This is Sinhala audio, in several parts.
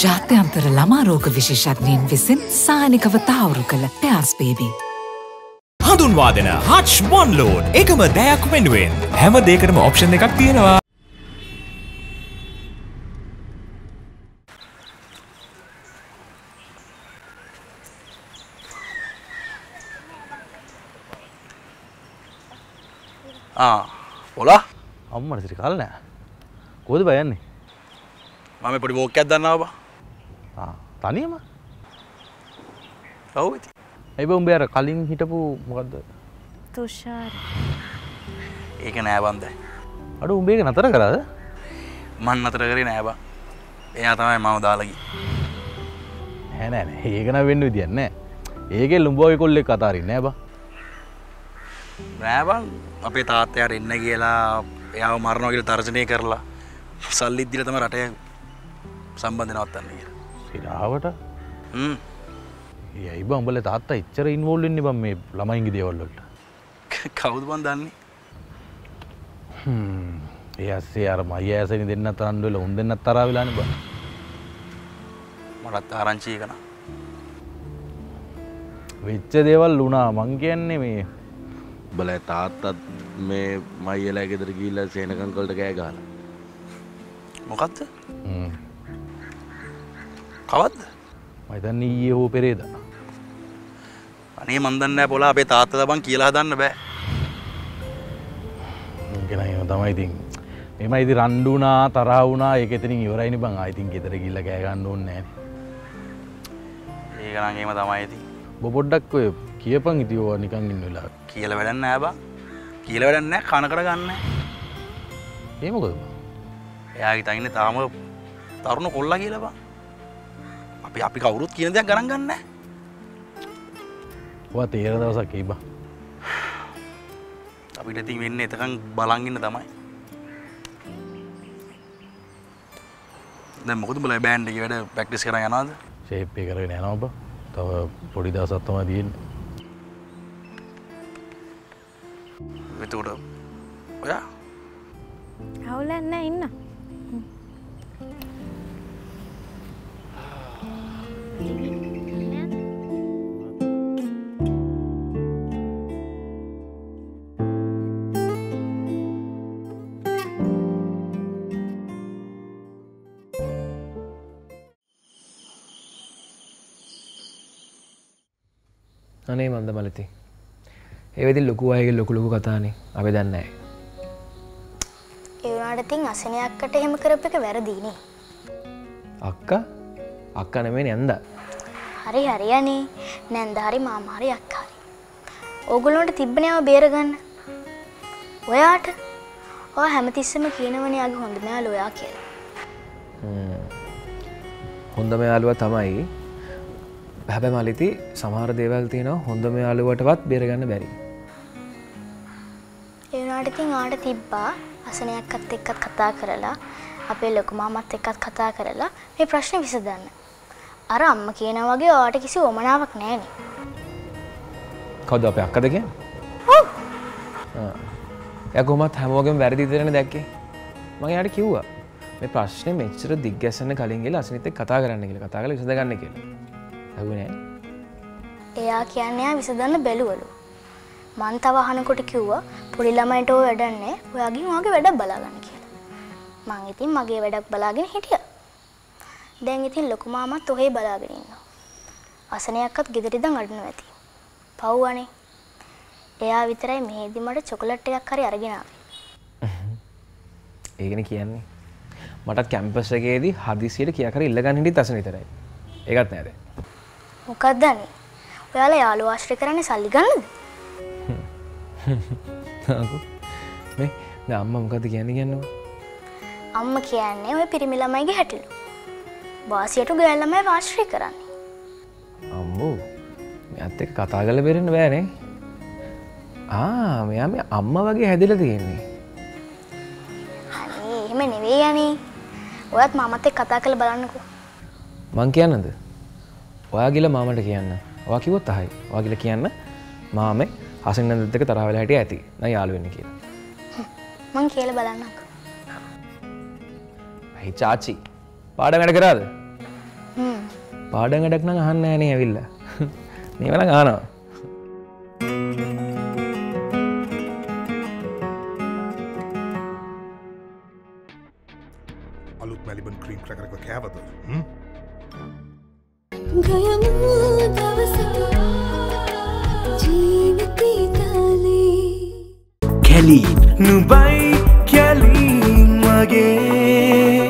ජාත්‍යන්තර ළමා රෝග විශේෂඥයින් විසින් සානිකව තහවුරු කළ පෙයාර්ස් බේබි. හඳුන්වා දෙන හච් වන් ලෝඩ් එකම දෙයක් වෙනුවෙන් හැම දෙයකටම ඔප්ෂන් එකක් තියෙනවා. ඔලා අම්මට සිරි කාල නෑ. කොහෙද බය යන්නේ? මම පොඩි වෝක් එකක් දන්නවා බා. තනියම? ඔව් ඉතින්. ඒ බෝ උඹේ අර කලින් හිටපු මොකද්ද? තුෂාර. ඒක නෑ බන්ද. අඩෝ උඹ ඒක නතර කරාද? මන් නතර කරේ නෑ බා. එයා තමයි මම දාලා ගියේ. නෑ ඒක නම් වෙන්න විදියක් නෑ. ඒකේ ලුඹෝගේ කොල්ලෙක් අතාරින්නේ නෑ බා. නෑ බං අපේ තාත්තයාට එන්න කියලා එයාව මරනවා කියලා තර්ජනය කරලා සල්ලිත් දීලා තමයි රටේ සම්බන්ධ නවත්තන්න කියලා. සිරාවට? ඒයි බං උඹලා තාත්තා එච්චර ඉන්වෝල්ව් වෙන්නේ බං මේ ළමයින්ගේ දේවල් වලට. කවුද බං දන්නේ? ඒ ඇස්සේ අර මයි ඇසෙනි දෙන්නත් රණ්ඩු වෙලා උන් දෙන්නත් තරහා වෙලානේ බං. මටත් ආරංචි එක නා. වෙච්ච දේවල් වුණා මං කියන්නේ මේ උඹලා තාත්තත් මේ මයියලා ගෙදර ගිහිල්ලා සේනකම් වලට කෑ ගහලා. මොකද්ද? කවද්ද? මම හිතන්නේ ඊයේ හෝ පෙරේදා. අනේ මන් දන්නේ නැහැ පොලා අපේ තාත්තලා බං කියලා හදන්න බෑ. ඒකනයි තමයි ඉතින්. මෙහෙම ඉතින් රණ්ඩු වුණා තරහ වුණා ඒක එතනින් ඉවරයිනේ බං. ආ ඉතින් ගෙදර ගිහිල්ලා කෑ ගන්න ඕනේ නැහැ. ඒක නම් එහෙම තමයි ඉතින්. ඔබ පොඩ්ඩක් ඔය කියපන් ඉතින් ඔය නිකන් ඉන්න වෙලාව. කියලා වැඩක් නැහැ බං. කියලා වැඩක් නැහැ කනකට ගන්න නැහැ. ඒ මොකද බං? එයා හිතන්නේ තාම තරුණ කොල්ලා කියලා බං. අපි කවුරුත් කියන දේක් ගණන් ගන්න නැහැ. ඔයා තේර දවසක් එයි බං. අපිට ඉතින් වෙන්නේ එතකන් බලන් ඉන්න තමයි. දැන් මොකද උඹලා බෑන්ඩ් එකේ වැඩ ප්‍රැක්ටිස් කරන් යනවද? ෂේප් එක කරගෙන යනවා බං. තව පොඩි දවසක් තමයි තියෙන්නේ. එතකොට ඔයා හවුලක් නැහැ ඉන්න. අනේ මන්ද මලති. ඒ වෙදින් ලොකු අයගේ ලොකු කතානේ. අපි දන්නේ නැහැ. ඒ වුණාට තින් අසනයක්කට එහෙම කරපු එක වැරදිනේ. අක්කා නෙමෙයි නැන්දා. හරි අනේ. නැන්දා හරි මාමා හරි අක්කා හරි. ඕගොල්ලන්ට තිබ්බනේ ආව බේරගන්න. ඔයාට ඔය හැමතිස්සෙම කියනවනේ ආගේ හොඳම යාළුවා ඔයා කියලා. හොඳම යාළුවා තමයි. හැබැයි මලිති සමහර දේවල් තියෙනවා හොඳම යාළුවටවත් බේරගන්න බැරි. ඒ වුණාට ඉතින් ආට තිබ්බා අසනයක්වත් එක්කත් කතා කරලා අපේ ලොකු මාමත් එක්කත් කතා කරලා මේ ප්‍රශ්නේ විසඳන්න. අර අම්මා කියනා වගේ ඔයාට කිසි වමනාවක් නැහැනේ. කවුද අපේ අක්කද කියන්නේ? ඔව්. එයා කොහොමත් හැමෝගෙම වැරදි විතරනේ දැක්කේ. මම එයාට කිව්වා මේ ප්‍රශ්නේ මෙච්චර දිග්ගැසෙන්න කලින් ගිහලා අසනිත් එක්ක කතා කරන්න කියලා. කතා කරලා විසඳ ගන්න කියලා. එයා කියන්නේ ආ විසඳන්න බැලුවලු. මං තව අහනකොට කිව්වා පොඩි ළමයින්ට ඔය වැඩක් නැහැ. ඔයාගෙන් ඔයාගේ වැඩක් බලාගන්න කියලා. මං ඉතින් මගේ වැඩක් බලාගෙන හිටියා. දැන් ඉතින් ලොකු මාමත් ඔහේ බලාගෙන ඉන්නවා. අසනයක්වත් ගෙදර ඉඳන් අඩනවා ඇති. පව්වනේ. එයා විතරයි මෙහෙදි මට චොකලට් එකක් හරි අරගෙන ආවේ. ඒකනේ කියන්නේ. මටත් කැම්පස් එකේදී හදිසියට කියා කර ඉල්ල ගන්න හිටියත් අසන විතරයි. ඒකත් නෑ දැන්. මොකක්ද අනේ? ඔයාලා යාළුවා ආශ්‍රය කරන්නේ සල්ලි ගන්නද? මේ දැන් අම්මා මොකද්ද කියන්නේ? අම්මා කියන්නේ ඔය පිරිමි ළමයිගේ හැටිලු. වාසියට ගෑල් ළමයි ආශ්‍රය කරන්නේ. අම්මෝ. මෙයාත් එක්ක කතා කරලා බෙරෙන්න බෑනේ. මෙයා මේ අම්මා වගේ හැදිලා තියෙන්නේ. අනේ එහෙම නෙවෙයි අනේ. ඔයත් මාමත් එක්ක කතා කරලා බලන්නකෝ. මං කියන්නද? ඔයා ගිහලා මාමට කියන්න. ඔයා කිව්වොත් අහයි. ඔයා ගිහලා කියන්න මාමේ හසින්නන්දත් එක්ක තරහ වෙලා හිටිය ඇති. නෑ යාළු වෙන්න කියලා. මං කියලා බලන්නකෝ. ඇයි චාචි? පාඩම් වැඩ කරාද? පාඩම් වැඩක් නම් අහන්න නැහැ නේ ඇවිල්ලා. මේව නම් අහනවා. අලුත් මැලිබන් ක්‍රීම් ක්‍රැකර් එක කෑවද? ගයමු දවසක ජීවිතේ තාලේ කැලි නුබයි කැලි මගේ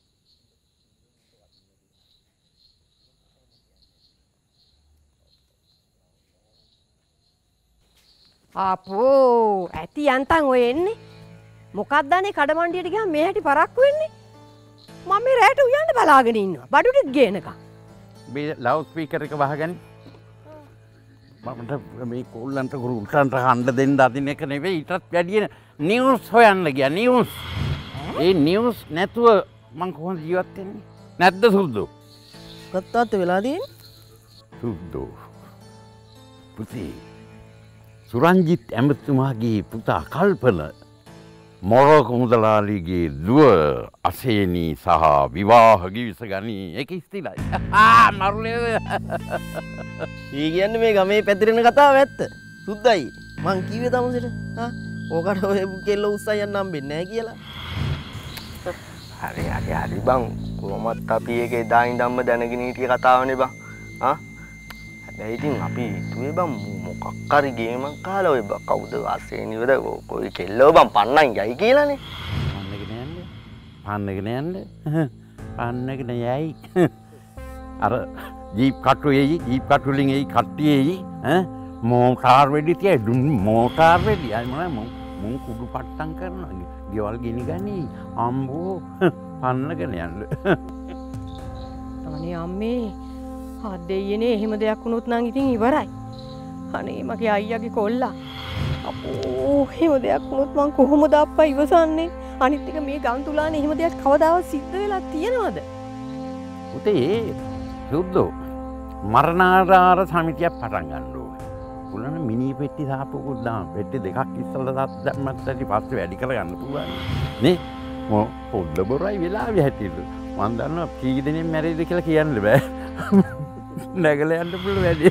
අපෝ ඇති යන්තම් ඔය එන්නේ මොකක්ද අනේ කඩමණ්ඩියට ගියාම මේ හැටි පරක්කු වෙන්නේ මම මේ රැට උයන්න බලාගෙන ඉන්නවා බඩු ටික ගේනකම් මේ ලවුඩ් ස්පීකර් එක වහගන්න මමට මේ කොල්ලන්ට ගුරුන්ටන්ට හඬ දෙන්න අදින එක නෙවෙයි ඊටත් වැඩිය නිවුස් හොයන්න ගියා නිවුස් ඒ නිවුස් නැතුව මං කොහොමද ජීවත් වෙන්නේ නැද්ද සුද්දෝ කත්තාත් වෙලා තියෙන්නේ සුද්දෝ පුතේ සුරංජිත් ඇමතුමාගේ පුතා කල්පන මොරොක මුදලාලිගේ දුව අසේනී සහ විවාහ ගිවිස ගනී ඒක ස්තිලයි මරුලේ ඒ කියන්නේ මේ ගමේ පැතිරෙන කතාව ඇත්ත සුද්දයි මං කිව්වේ තමුසෙට ඕකට ඔය කෙල්ල උස්සයි යන්න හම්බෙන්නේ නැහැ කියලා හරි බං කොහොමත් අපි ඒකේ දා ඉඳන්ම දැනගෙන හිටිය කතාවනේ බං හැබැයි ඉතින් අපි හිතුවේ බං මොකක් හරි ගේමක් කාලා ඔය කවුද අසේනිවද කොයි කෙල්ලෝ බං පන්නන් යයි කියලානේ පන්නගෙන යන්න යයි අර ජීප් කට්ටු එයි ජීප් කට්ටු වලින් එයි කට්ටිය එයි මෝටාර් වෙඩි තියයි දුන් මෝටාර් වෙඩි අය මොන කුඩු පට්ටම් කරනවා ගෙවල් ගිනි ගනි අම්බෝ පන්නගෙන යන්න අනේ අම්මේ දෙයනේ එහෙම දෙයක් වුණොත් නම් ඉතින් ඉවරයි. අනේ මගේ අයියාගේ කොල්ලා. අපෝ එහෙම දෙයක් වුණොත් මං කොහොමද අප්පා ඉවසන්නේ? අනිත් එක මේ ගන්තුලානේ එහෙම දෙයක් කවදාවත් සිද්ධ වෙලා තියෙනවද? පුතේ සුද්දෝ මරණාධාර සමිතියක් පටන් ගන්න ඕනේ. පුළන මිනි පෙට්ටි සාපකුත් දාන්න. පෙට්ටි දෙකක් ඉස්සල්ලා දැම්මත් ඇති පස්සේ වැඩි කරගන්න පුළුවන්. නේ? පොඩ්ඩ බොරයි වෙලාවේ හැටියට. මන් දන්නවා කී දෙනෙක් මැරෙයිද කියලා කියන්න බෑ. නැගලා යන්න පුළුවන් වැඩි.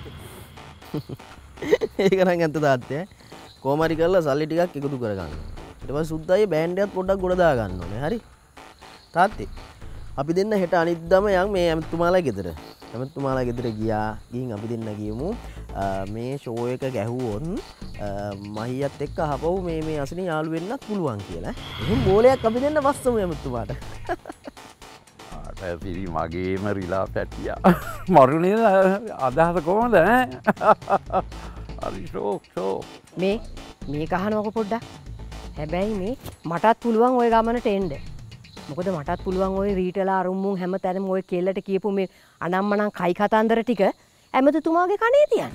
ඒක නම් ඇත්ත තාත්තේ. කොහොම හරි කරලා සල්ලි ටිකක් එකතු කරගන්න. ඊට පස්සේ සුද්දාගේ බෑන්ඩ් එකත් පොඩ්ඩක් ගොඩ දා ගන්න ඕනේ. හරි? තාත්තේ. අපි දෙන්න හෙට අනිද්දාම යන් මේ ඇමතුමාලා ගෙදර. ඇමතුමාලා ගෙදර ගිහින් අපි දෙන්න ගියමු. මේ ෂෝ එක ගැහුවොත් මහියත් එක්ක අහපව් මේ අසලින් යාළු වෙන්නත් පුළුවන් කියලා. එහෙනම් බෝලයක් අපි දෙන්න වස්සමු ඇමතුමාට. පිරි මගේම රිලා පැටියා මරුණේ අදහස කොහොමද හරි ෂෝක් මේ කහනවක පොඩ්ඩක් හැබැයි මේ මටත් පුළුවන් ඔය ගමනට එන්න මොකද මටත් පුළුවන් ඔය රීටලා අරුම්මුන් හැම තැනම ඔය කෙල්ලට කියපු මේ අනම්මනම් කයි කතන්දර ටික ඇමතුතුමාගේ කනේ තියන්න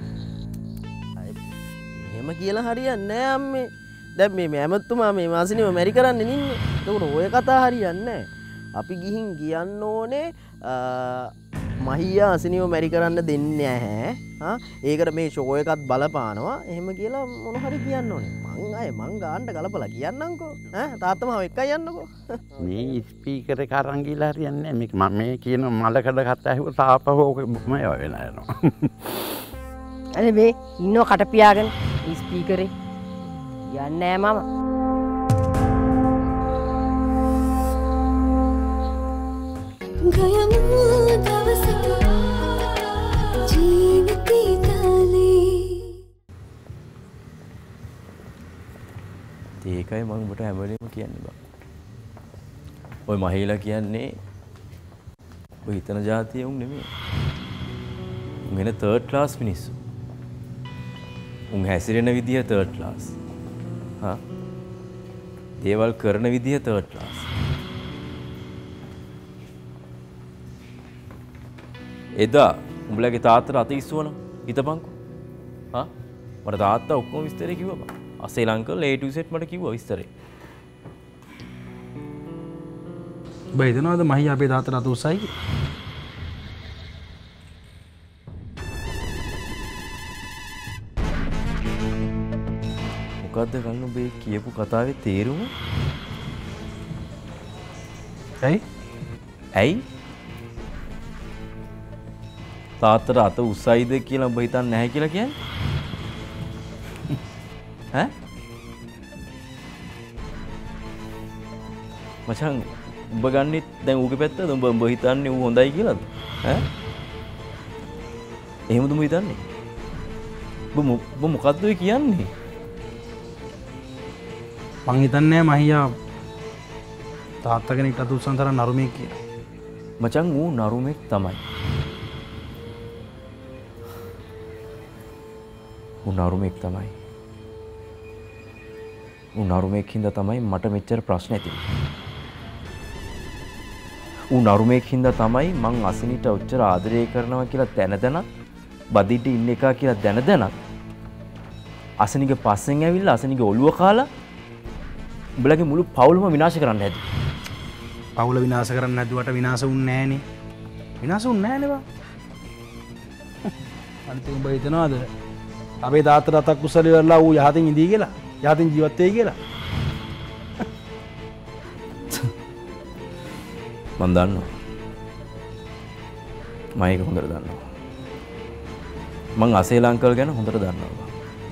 එහෙම කියලා හරියන්නේ නැහැ අම්මේ දැන් මේ ඇමතුතුමා මේ මාසිනිව මැරි කරන්න නින්නේ ඒකට ඔය කතා හරියන්නේ නැහැ අපි ගිහින් කියන්න ඕනේ මහියා අසනිව මැරි කරන්න දෙන්නේ නැහැ. ඒකට මේ ෂෝ එකත් බලපානවා. එහෙම කියලා මොන හරි කියන්න ඕනේ. මං ගාන්න ගලපලා කියන්නම්කෝ. තාත්තම එක්කයි යන්නකෝ. මේ ස්පීකර් එක අරන් ගිහලා හරියන්නේ නැහැ. මම මේ කියන මලකඩ කතා ඇහුව තාපහෝ මම වෙලා යනවා. අනේ මේ ඉන්නව කට පියාගෙන ස්පීකරේ යන්නේ නැහැ මම. ගයමු දවසක ජීවිතේ තාලේ ඒකයි මම ඔබට හැම වෙලේම කියන්නේ බා. ඔය මහීලා කියන්නේ ඔය හිතන જાතිය උන් නෙමෙයි. උන් වෙන third class මිනිස්සු. උන් හැසිරෙන විදිය third class. දේවල් කරන විදිය third class. එදා උඹලගේ තාත්තට අත ඉස්සුවන හිතපන්කෝ. මට තාත්තා ඔක්කොම විස්තරේ කිව්වා බං. Asela uncle A to Z මට කිව්වා විස්තරේ. ඔබ හිතනවද මහී අපේ තාත්තට අත උස්සයි කියලා? මොකද්ද කල්න ඔබේ කියපු කතාවේ තේරුම? ඇයි? තාත්තට අත උස්සයිද කියලා ඔබ හිතන්නේ නැහැ කියලා කියන්නේ? ඈ? මචං ඔබ ගන්නෙ දැන් ඌගේ පැත්තද? ඔබ හිතන්නේ ඌ හොඳයි කියලාද? ඈ? එහෙමද ඔබ හිතන්නේ? ඔබ මොකද්ද ඔය කියන්නේ? මං හිතන්නේ මහියා තාත්තා කෙනෙක්ට අත උස්සන තරම් නරුමෙක් කියලා. මචං ඌ නරුමෙක් තමයි. ඌ නරුමෙක් තමයි. ඌ නරුමෙක් හින්දා තමයි මට මෙච්චර ප්‍රශ්න ඇති වෙන්නේ. ඌ නරුමෙක් හින්දා තමයි මං අසිනිට ඔච්චර ආදරය කරනවා කියලා දැන බදිට ඉන්න එකා කියලා දැන අසනිගේ පස්සෙන් ඇවිල්ලා අසනිගේ ඔළුව කාලා උඹලගේ මුළු පවුලම විනාශ කරන්න හැදුවා. පවුල විනාශ කරන්න හැදුවට විනාශ වුන්නේ නැහනේ. විනාශ වුන්නේ නැහනේ බා. අනිත් උඹ හිතනවාද අපේ තාත්තට අතක් උස්සලා ඉවරලා ඌ යහතින් ඉඳී කියලා? යහතින් ජීවත් වෙයි කියලා? මම දන්නවා. මම ඒක හොඳට දන්නවා. මං අසේල අංකල් ගැන හොඳට දන්නවා.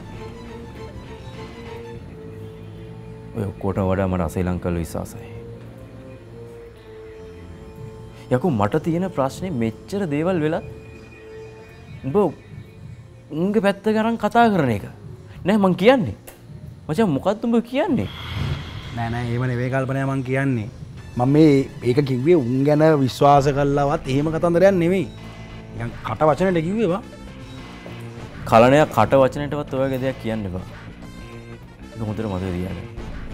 ඔය ඔක්කොටම වඩා මට අසේල අංකල් විශ්වාසයි. යකෝ මට තියෙන ප්‍රශ්නේ මෙච්චර දේවල් වෙලත් උඹ උන්ගේ පැත්ත ගරන් කතා කරන එක. නෑ මං කියන්නේ. මචං මොකක්ද උඹ කියන්නේ? නෑ එහෙම නෙවෙයි කල්පනා මං කියන්නේ. මම මේ ඒක කිව්වේ උන් ගැන විශ්වාස කළාවත් එහෙම කතන්දරයක් නෙවෙයි. නිකන් කට වචනෙට කිව්වේ බා. කලණයක් කට වචනෙටවත් ඔයගේ දෙයක් කියන්න එපා. ඒක හොඳට මතක තියාගන්න.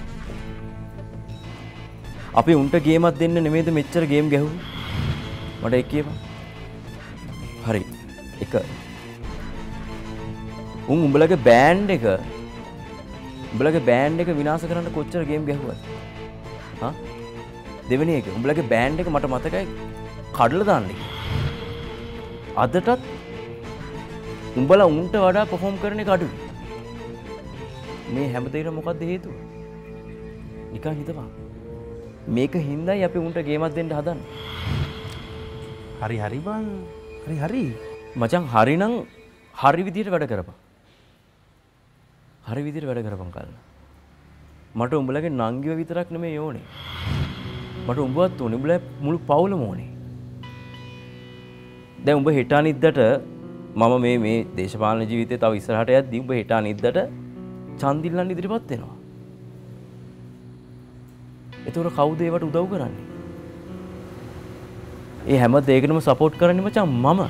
අපි උන්ට ගේමක් දෙන්න නෙමෙයිද මෙච්චර ගේම් ගැහුවේ? මට ඒක කියපන්. හරි. එක. උඹලගේ බෑන්ඩ් එක විනාශ කරන්න කොච්චර ගේම් ගැහුවද? හා? දෙවෙනි එක උඹලගේ බෑන්ඩ් එක මට මතකයි කඩලා දාන්න එක. අදටත් උඹලා උන්ට වඩා පර්ෆෝම් කරන එක අඩුයි. මේ හැමදේටම මොකද්ද හේතුව? නිකන් හිතපන්. මේක හින්දායි අපි උන්ට ගේමක් දෙන්න හදන්නේ. හරි බං. හරි. මචං හරි නම් හරි විදියට වැඩ කරපන්. හරි විදියට වැඩ කරපන් කල්ලා. මට උඹලගේ නංගිව විතරක් නෙමෙයි ඕනේ. මට උඹවත් ඕනේ. උඹලා මුළු පවුලම ඕනේ. දැන් උඹ හෙට අනිද්දාට මම මේ දේශපාලන ජීවිතේ තව ඉස්සරහට යද්දී උඹ හෙට අනිද්දාට චන්දිල්ලන් ඉදිරියපත් වෙනවා. ඒතකොට කවුද ඒවට උදව් කරන්නේ? ඒ හැම දෙයකටම සපෝට් කරන්නේ මචං මම.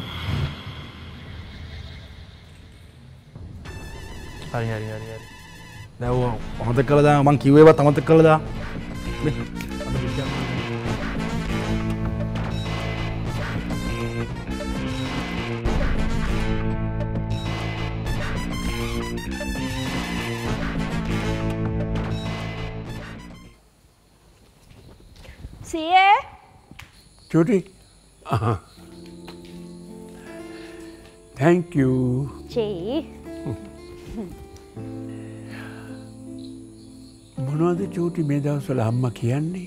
හරි. දැන් ඔය අමතක කළා දාන්න මං කිව්ව ඒවත් අමතක කළා දාන්න. සියේ චුටි thank you චී මොනවද චූටි මේ දවස්වල අම්මා කියන්නේ?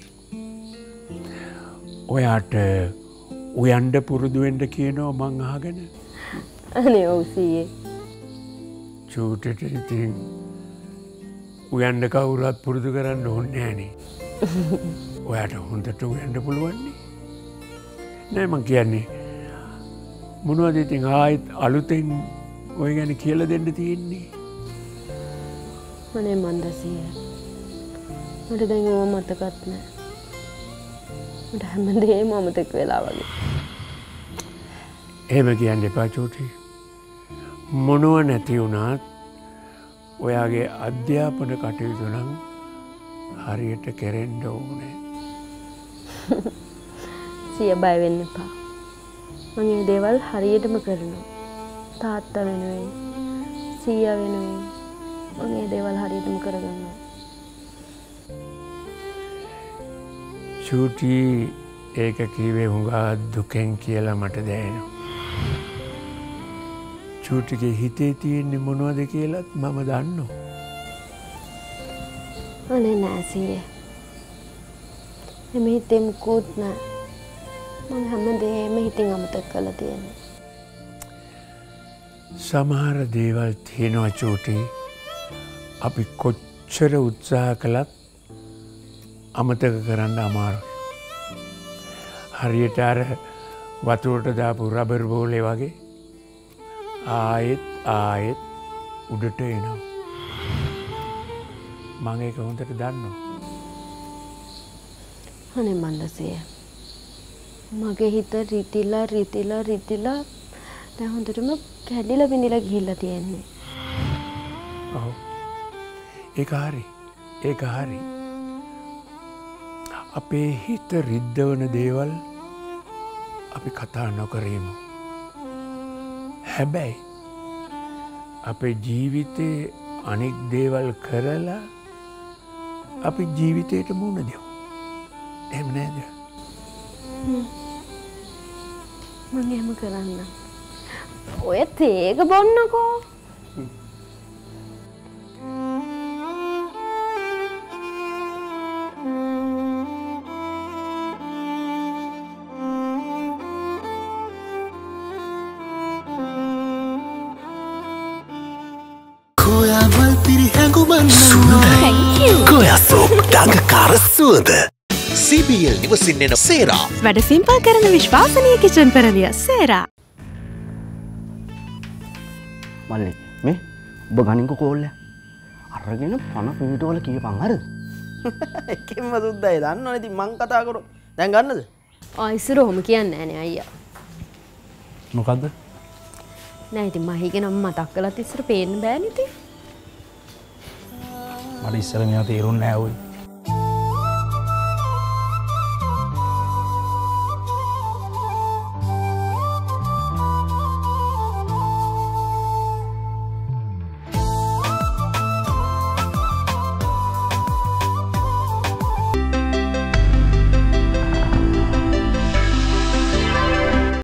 ඔයාට උයන්ඩ පුරුදු වෙන්න කියනවා මං අහගෙන. අනේ ඔව් සීයේ. චූටිට ඉතින් උයන්ඩ කවුරුත් පුරුදු කරන්න ඕනේ නෑනේ. ඔයාට හොඳට උයන්ඩ පුළුවන් නේ. නෑ මං කියන්නේ මොනවද ඉතින් ආයෙත් අලුතෙන් ඔය ගැන කියලා දෙන්න තියෙන්නේ? අනේ මන්ද සීයේ. මට දැන් ඕව මතකත් නෑ. මට හැමදේම අමතක වෙලා වගේ. එහෙම කියන්න එපා චූටි. මොනව නැති වුණත් ඔයාගේ අධ්‍යාපන කටයුතු නම් හරියට කෙරෙන්න ඕනේ. සිය බය වෙන්න එපා. මම මේ දේවල් හරියටම කරනවා. තාත්තා වෙනුවෙන්, සීයා වෙනුවෙන් මම මේ දේවල් හරියටම කරගන්නවා. චූටි ඒක කිව්වේ හුඟා දුකෙන් කියලා මට දැනෙනවා. චූටිගේ හිතේ තියෙන්නේ මොනවද කියලාත් මම දන්නවා. අනේ නෑ සීයේ. එමේ හිතේ මුකුත් නෑ. මම හැමදේම හිතින් අමතක කරලා තියෙනවා. සමහර දේවල් තියෙනවා චූටි අපි කොච්චර උත්සාහ කළත් අමතක කරන්න අමාරුයි. හරියට අර වතුරට දාපු රබර් බෝලේ වගේ ආයෙත් උඩට එනවා. මම ඒක හොඳට දන්නවා. අනේ මන්දසිය. මගේ හිත රිතිලා දැන් හොඳටම කැඩිලා බිඳිලා ගිහිල්ලා තියෙන්නේ. ඔව්. ඒක හරි. අපේ හිත රිද්දවන දේවල් අපි කතා නොකරමු. හැබැයි අපේ ජීවිතේ අනෙක් දේවල් කරලා අපි ජීවිතයට මුහුණ දෙමු. එහෙම නේද? මම එහෙම කරන්න. ඔය තේක බොන්නකෝ. ගොයසෝ ඩඟකාර සුවඳ CBL නිවසින් එන සේරා වැඩ සිම්පල් කරන විශ්වාසනීය කිචන් පෙරළිය සේරා. මල්ලි මේ ඔබ ගනින්කෝ කෝල්ල අරගෙන පන පීටවල කියපන් හරිද? එකෙන්ම සුද්දයි දන්නවනේ ඉතින් මං කතා කරොත් දැන් ගන්නද? ආයිසර ඔහොම කියන්නේ නැහැ නේ අයියා. මොකද්ද? නෑ ඉතින් මහීගේ නම මතක් කළත් ඉස්සර පේන්න බෑනේ ඉතින්. මට ඉස්සර මේවා තේරුන්නේ නැහැ ඔය.